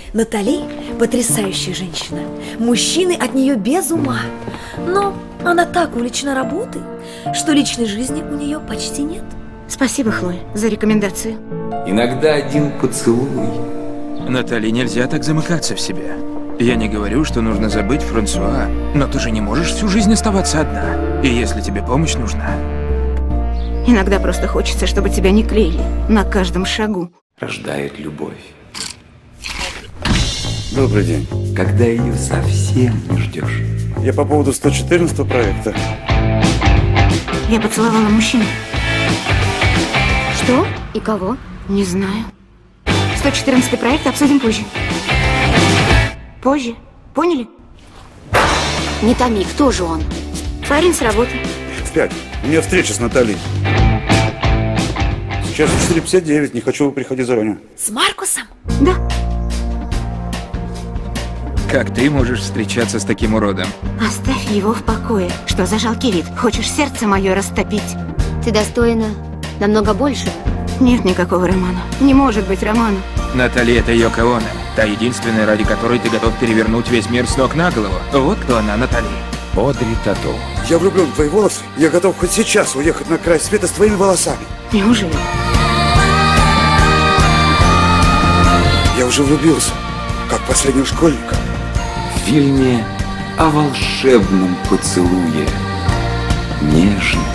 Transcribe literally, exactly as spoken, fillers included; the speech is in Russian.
Натали – потрясающая женщина. Мужчины от нее без ума. Но она так увлечена работой, что личной жизни у нее почти нет. Спасибо, Хлоя, за рекомендацию. Иногда один поцелуй. Натали, нельзя так замыкаться в себе. Я не говорю, что нужно забыть Франсуа, но ты же не можешь всю жизнь оставаться одна. И если тебе помощь нужна... Иногда просто хочется, чтобы тебя не клеили на каждом шагу. Рождает любовь. Добрый день. Когда ее совсем не ждешь. Я по поводу сто четырнадцатого проекта. Я поцеловала мужчину. Что? И кого? Не знаю. сто четырнадцатый проект обсудим позже. Позже. Поняли? Не томи, кто же он? Парень с работы. В пять. У меня встреча с Натальей. Сейчас четыре пятьдесят девять. Не хочу приходить заранее. С Маркусом? Да. Как ты можешь встречаться с таким уродом? Оставь его в покое. Что за жалкий вид? Хочешь сердце мое растопить? Ты достойна намного большего. Нет никакого романа. Не может быть романа. Натали, это Йоко Оно. Та единственная, ради которой ты готов перевернуть весь мир с ног на голову. Вот кто она, Натали. Одри Тоту. Я влюблен в твои волосы. Я готов хоть сейчас уехать на край света с твоими волосами. Неужели? Я уже влюбился, как последний школьник. В фильме о волшебном поцелуе. Нежно.